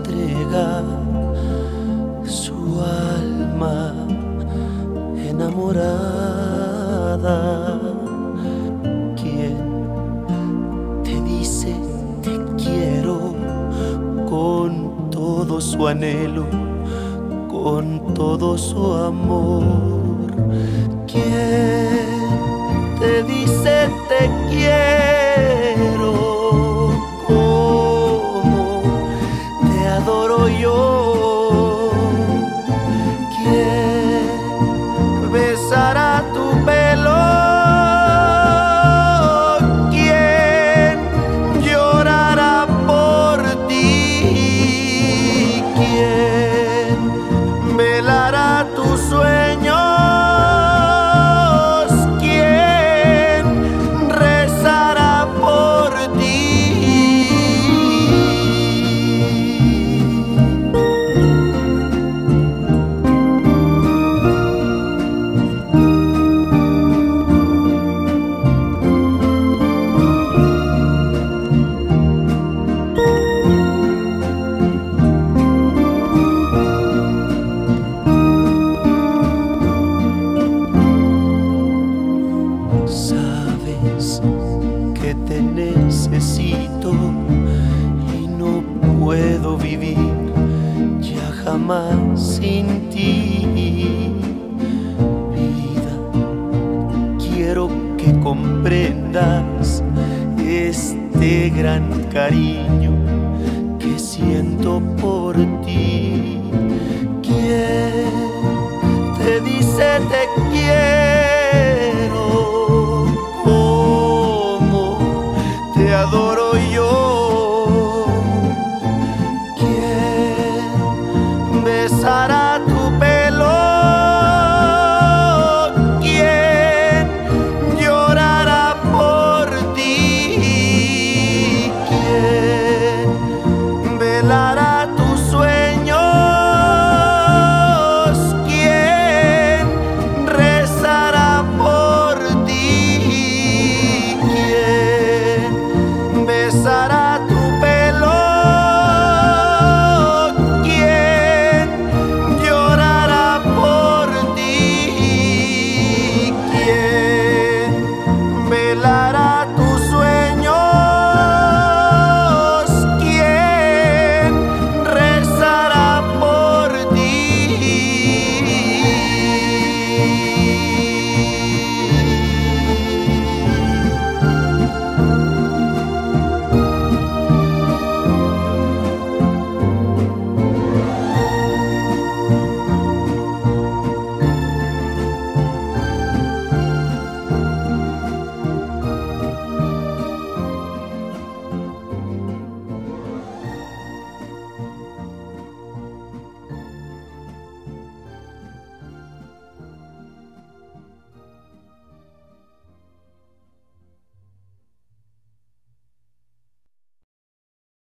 entrega su alma enamorada. ¿Quién te dice te quiero con todo su anhelo, con todo su amor? ¿Quién te dice te quiero como te adoro yo? ¿Quién besará tu pelo? ¿Quién llorará por ti? ¿Quién velará tus sueños? Sabes que te necesito y no puedo vivir ya jamás sin ti. Vida, quiero que comprendas este gran cariño que siento por ti.